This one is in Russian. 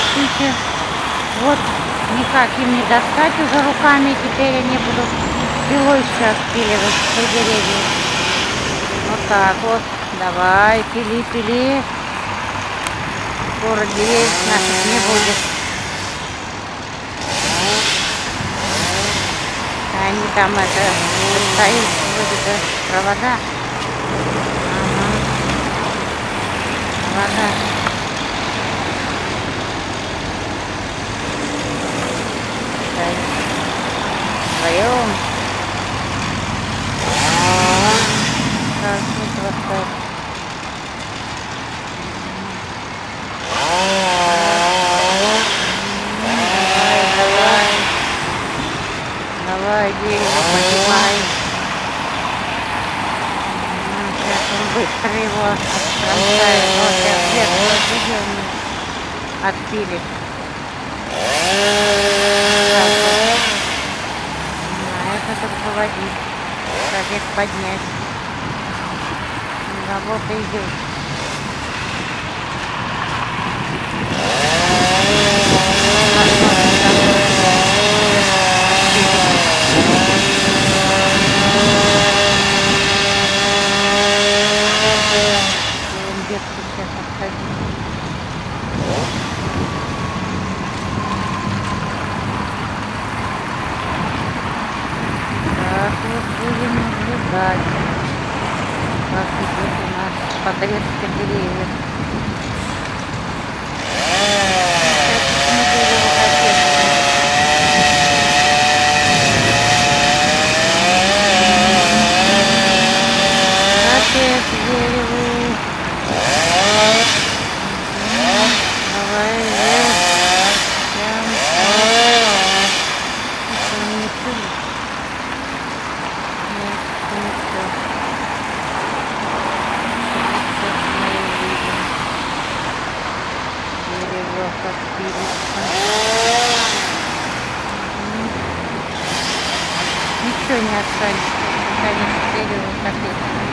растите. Вот никак им не достать уже руками. Теперь они будут пилой сейчас спиливать все деревья. Вот так вот. Давай, пили, пили. Скоро деревьев наших не будет. Они там достают вроде провода. Ага. Вода. Вдвоем. Так, вот так. Давай, дерево, поднимай. Сейчас он быстро его бросает. Вот сейчас вверх отпилит. Это руководить. Как поднять. Работа идет. Детку сейчас обходить. Так вот будем наблюдать, как идет у нас подрезка деревьев. Капец дереву. Давай вверх. Прям. Это не все. Нет, не все. Сейчас мы увидим. Дерево как пилится. Ничего не останется. Конечно, дерево капец.